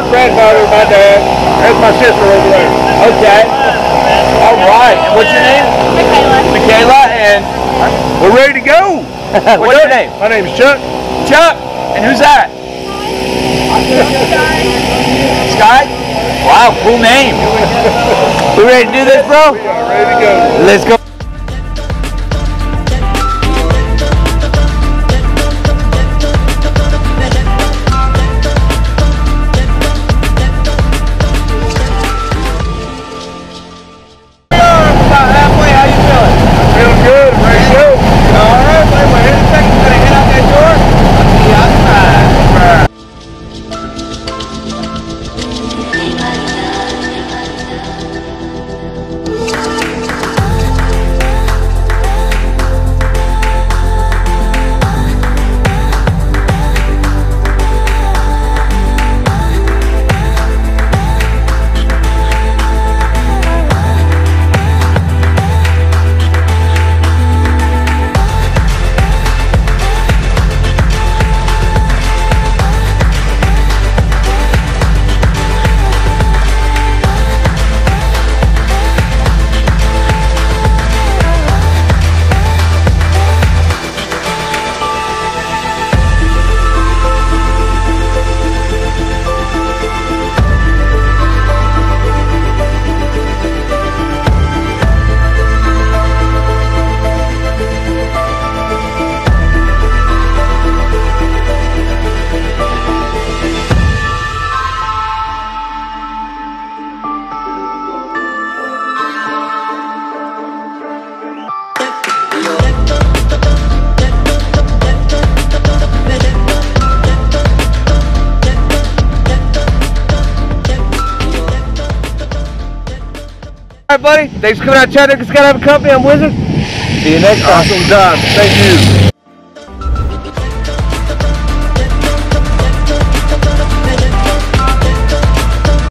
grandfather, my dad. That's my sister over there. Okay. All right. And what's your name? Michaela. Michaela, and We're ready to go. what's your name? My name's Chuck. Chuck. And who's that? Sky? Wow, cool name. We ready to do this, bro? We are ready to go. Let's go. About halfway, how you feeling? Feeling good. Ready to go. All right, wait, we're here in a second. Gonna head out that door. I'll see you outside. All right, buddy. Thanks for coming out to Chattanooga Skydiving Company. I'm Wizard. See you next time. Awesome time. Thank you.